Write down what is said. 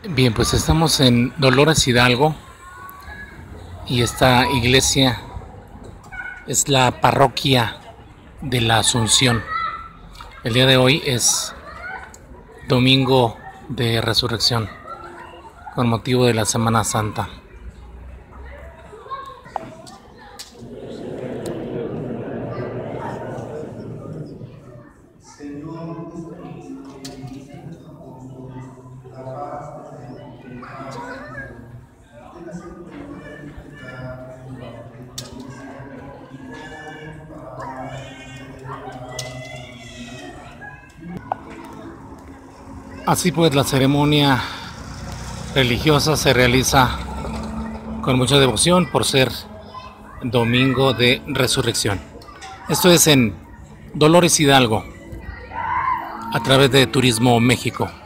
Bien, pues estamos en Dolores Hidalgo y esta iglesia es la parroquia de la Asunción. El día de hoy es domingo de resurrección con motivo de la Semana Santa. Así pues, la ceremonia religiosa se realiza con mucha devoción por ser domingo de resurrección. Esto es en Dolores Hidalgo, a través de Turismo México.